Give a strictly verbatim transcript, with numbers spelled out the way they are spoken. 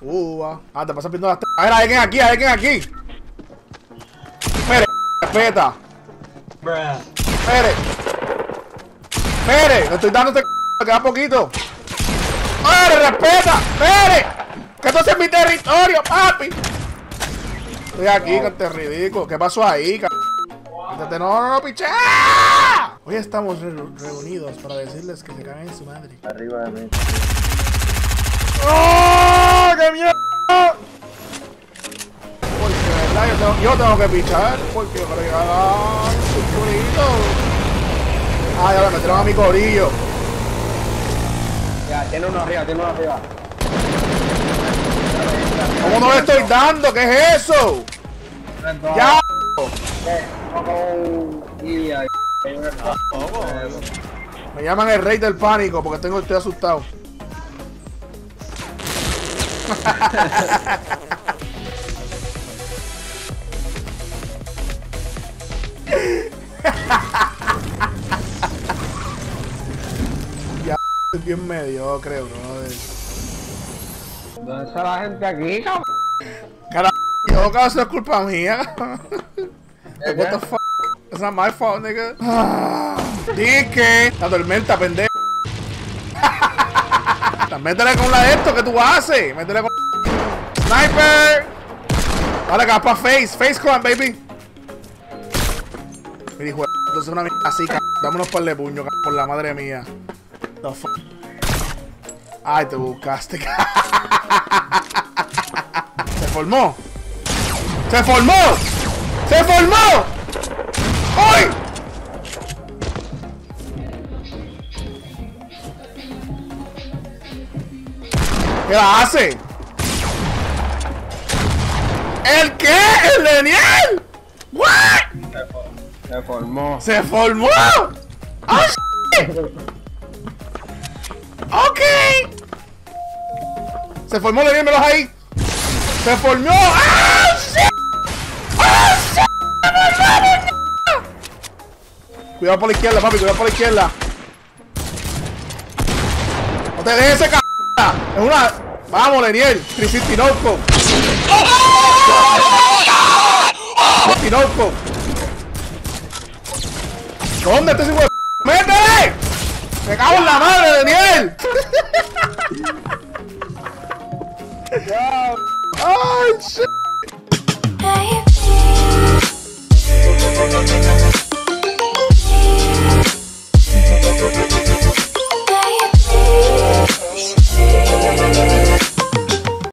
Uva. Ah, te pasas viendo las... A ver, hay alguien aquí, hay alguien aquí. Espere, respeta. Espere. Espere, le estoy dando este... Me queda poquito. ¡Espere, respeta! ¡Espere! Que esto es mi territorio, papi. Estoy aquí, wow. Cante ridículo. ¿Qué pasó ahí, c***? No, no, no, piché. Hoy estamos re reunidos para decirles que se cagan en su madre. Arriba de mí. ¡Oh! ¡Qué mierda! Porque, ¿verdad? Yo tengo, yo tengo que pichar. Porque yo creo que ah, un corillo. Ah, ya me metieron a mi corillo. Ya, tiene uno arriba, tiene uno arriba. ¿Cómo no le estoy dando? ¿Qué es eso? ¡Ya! Me llaman el rey del pánico porque tengo, estoy asustado. Ya es bien mediocre, brother. ¿Dónde está la gente aquí, cabrón? Carajo, yo caso es culpa mía. What the fuck? It's not my fault, nigga. Dije, la tormenta, pendejo. Métele con la de esto que tú haces. Métele con sniper. Ahora acá para face, face con baby. Me dijo, entonces una mierda así, cabrón. Dame unos par de puños, cabrón, por la madre mía. The fuck. Ay, te buscaste. Se formó. Se formó. Se formó. ¡Ay! ¿Qué la hace? ¿El qué? ¿El Daniel? ¿What? Se formó. ¡Se formó! ¡Oh, shit! ¡Ok! Se formó, Daniel, ahí. Se formó. ¡Oh, shit! ¡Oh, shit! Cuidado por la izquierda, papi, cuidado por la izquierda. No te dejes ese c***. Es una... Vamos, Leniel. trescientos sesenta y nueve. trescientos sesenta y nueve. ¿Dónde está ese huevo? ¡Métele! ¡Me cago en la madre, Leniel! ¡Ay, shit!